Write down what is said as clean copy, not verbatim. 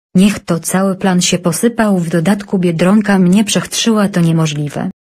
Niech to cały plan się posypał, w dodatku Biedronka mnie przechtrzyła, to niemożliwe.